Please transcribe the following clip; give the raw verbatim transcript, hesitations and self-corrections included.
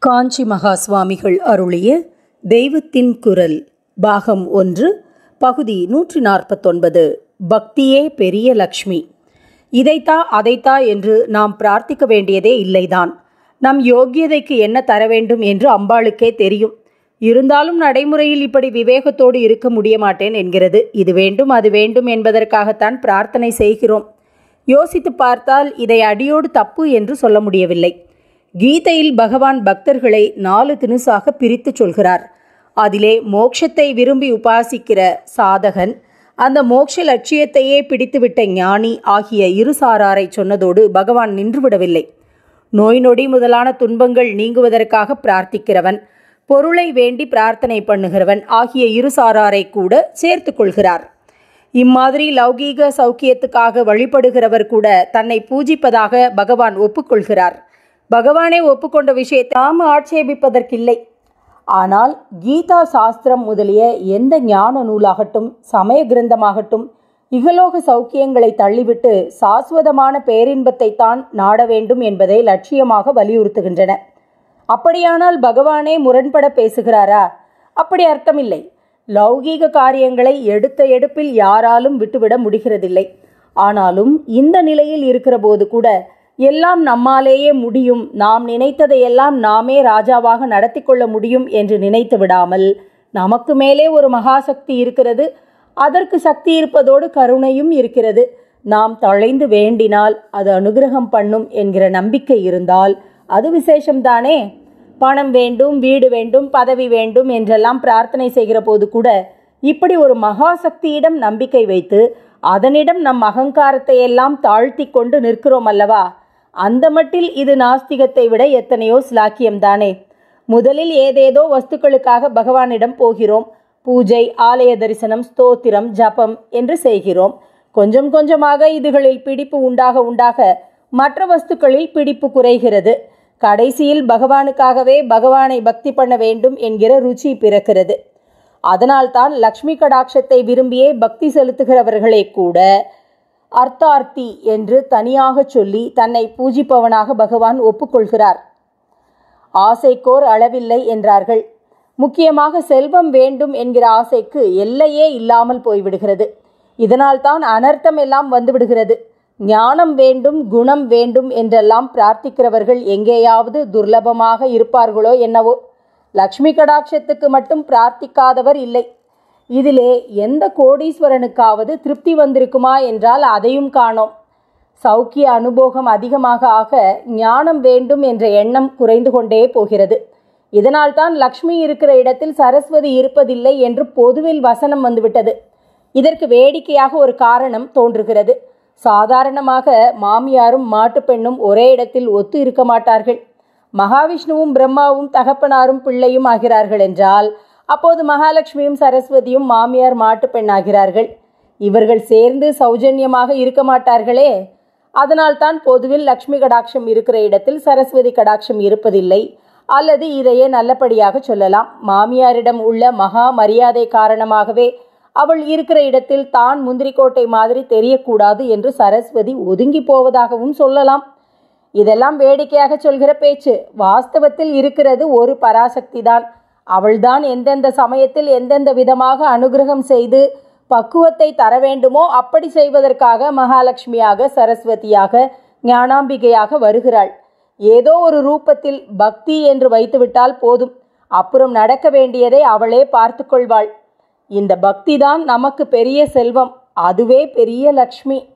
காஞ்சி மகா சுவாமிகள் அருளிய தெய்வத்தின் குரல் பாகம் ஒன்று பகுதி நூற்றி நாற்பத்தொன்பது. பக்தியே பெரிய லக்ஷ்மி. இதைத்தா அதைத்தா என்று நாம் பிரார்த்திக்க வேண்டியதே இல்லைதான். நம் யோக்கியதைக்கு என்ன தர வேண்டும் என்று அம்பாளுக்கே தெரியும். இருந்தாலும் நடைமுறையில் இப்படி விவேகத்தோடு இருக்க முடிய மாட்டேன் என்கிறது. இது வேண்டும் அது வேண்டும் என்பதற்காகத்தான் பிரார்த்தனை செய்கிறோம். யோசித்து பார்த்தால் இதை அடியோடு தப்பு என்று சொல்ல முடியவில்லை. கீதையில் பகவான் பக்தர்களை நாலு தினுசாக பிரித்து சொல்கிறார். அதிலே மோட்சத்தை விரும்பி உபாசிக்கிற சாதகன், அந்த மோட்ச லட்சியத்தையே பிடித்துவிட்ட ஞானி ஆகிய இரு சாராரை சொன்னதோடு பகவான் நின்றுவிடவில்லை. நோய் நொடி முதலான துன்பங்கள் நீங்குவதற்காக பிரார்த்திக்கிறவன், பொருளை வேண்டி பிரார்த்தனை பண்ணுகிறவன் ஆகிய இரு சாராரை கூட சேர்த்து கொள்கிறார். இம்மாதிரி லௌகீக சௌக்கியத்துக்காக வழிபடுகிறவர் கூட தன்னை பூஜிப்பதாக பகவான் ஒப்புக்கொள்கிறார். பகவானே ஒப்புக்கொண்ட விஷயத்தை நாம் ஆட்சேபிப்பதற்கில்லை. ஆனால் கீதா சாஸ்திரம் முதலிய எந்த ஞான நூலாகட்டும் சமய கிரந்தமாகட்டும் இகலோக சௌக்கியங்களை தள்ளிவிட்டு சாஸ்வதமான பேரின்பத்தை தான் நாட வேண்டும் என்பதை லட்சியமாக வலியுறுத்துகின்றன. அப்படியானால் பகவானே முரண்பட பேசுகிறாரா? அப்படி அர்த்தமில்லை. லௌகீக காரியங்களை எடுத்த எடுப்பில் யாராலும் விட்டுவிட முடிகிறதில்லை. ஆனாலும் இந்த நிலையில் இருக்கிற போது கூட எல்லாம் நம்மாலேயே முடியும், நாம் நினைத்ததையெல்லாம் நாமே ராஜாவாக நடத்தி கொள்ள முடியும் என்று நினைத்து விடாமல், நமக்கு மேலே ஒரு மகாசக்தி இருக்கிறது, அதற்கு சக்தி இருப்பதோடு கருணையும் இருக்கிறது, நாம் தழைந்து வேண்டினால் அது அனுகிரகம் பண்ணும் என்கிற நம்பிக்கை இருந்தால் அது விசேஷம்தானே. பணம் வேண்டும், வீடு வேண்டும், பதவி வேண்டும் என்றெல்லாம் பிரார்த்தனை செய்கிற போது கூட இப்படி ஒரு மகாசக்தியிடம் நம்பிக்கை வைத்து அதனிடம் நம் அகங்காரத்தை எல்லாம் தாழ்த்தி கொண்டு நிற்கிறோம் அல்லவா? அந்த மட்டில் இது நாஸ்திகத்தை விட எத்தனையோ ஸ்லாக்கியம்தானே. முதலில் ஏதேதோ வஸ்துக்களுக்காக பகவானிடம் போகிறோம். பூஜை, ஆலய தரிசனம், ஸ்தோத்திரம், ஜபம் என்று செய்கிறோம். கொஞ்சம் கொஞ்சமாக இதுகளில் பிடிப்பு உண்டாக உண்டாக மற்ற வஸ்துக்களில் பிடிப்பு குறைகிறது. கடைசியில் பகவானுக்காகவே பகவானை பக்தி பண்ண வேண்டும் என்கிற ருச்சி பிறக்கிறது. அதனால்தான் லக்ஷ்மி கடாட்சத்தை விரும்பியே பக்தி செலுத்துகிறவர்களே கூட அர்த்தார்த்தி என்று தனியாக சொல்லி தன்னை பூஜிப்பவனாக பகவான் ஒப்புக்கொள்கிறார். ஆசைக்கோர் அளவில்லை என்றார்கள். முக்கியமாக செல்வம் வேண்டும் என்கிற ஆசைக்கு எல்லையே இல்லாமல் போய்விடுகிறது. இதனால் தான் அனர்த்தம் எல்லாம் வந்துவிடுகிறது. ஞானம் வேண்டும், குணம் வேண்டும் என்றெல்லாம் பிரார்த்திக்கிறவர்கள் எங்கேயாவது துர்லபமாக இருப்பார்களோ என்னவோ. லக்ஷ்மி கடாட்சத்துக்கு மட்டும் பிரார்த்திக்காதவர் இல்லை. இதிலே எந்த கோடீஸ்வரனுக்காவது திருப்தி வந்திருக்குமா என்றால் அதையும் காணோம். சௌக்கிய அனுபோகம் அதிகமாக ஆக ஞானம் வேண்டும் என்ற எண்ணம் குறைந்து கொண்டே போகிறது. இதனால்தான் லக்ஷ்மி இருக்கிற இடத்தில் சரஸ்வதி இருப்பதில்லை என்று பொதுவில் வசனம் வந்துவிட்டது. இதற்கு வேடிக்கையாக ஒரு காரணம் தோன்றுகிறது. சாதாரணமாக மாமியாரும் மாட்டுப்பெண்ணும் ஒரே இடத்தில் ஒத்து இருக்க மாட்டார்கள். மகாவிஷ்ணுவும் பிரம்மாவும் தகப்பனாரும் பிள்ளையும் ஆகிறார்கள் என்றால் அப்போது மகாலட்சுமியும் சரஸ்வதியும் மாமியார் மாட்டு பெண் ஆகிறார்கள். இவர்கள் சேர்ந்து சௌஜன்யமாக இருக்க மாட்டார்களே. அதனால்தான் பொதுவில் லக்ஷ்மி கடாட்சம் இருக்கிற இடத்தில் சரஸ்வதி கடாட்சம் இருப்பதில்லை. அல்லது இதையே நல்லபடியாக சொல்லலாம், மாமியாரிடம் உள்ள மகா மரியாதை காரணமாகவே அவள் இருக்கிற இடத்தில் தான் முந்திரிக்கோட்டை மாதிரி தெரியக்கூடாது என்று சரஸ்வதி ஒதுங்கி போவதாகவும் சொல்லலாம். இதெல்லாம் வேடிக்கையாக சொல்கிற பேச்சு. வாஸ்தவத்தில் இருக்கிறது ஒரு பராசக்தி தான். அவள்தான் எந்தெந்த சமயத்தில் எந்தெந்த விதமாக அனுகிரகம் செய்து பக்குவத்தை தர வேண்டுமோ அப்படி செய்வதற்காக மகாலட்சுமியாக, சரஸ்வதியாக, ஞானாம்பிகையாக வருகிறாள். ஏதோ ஒரு ரூபத்தில் பக்தி என்று வைத்துவிட்டால் போதும், அப்புறம் நடக்க வேண்டியதை அவளே பார்த்து கொள்வாள். இந்த பக்தி தான் நமக்கு பெரிய செல்வம், அதுவே பெரிய லக்ஷ்மி.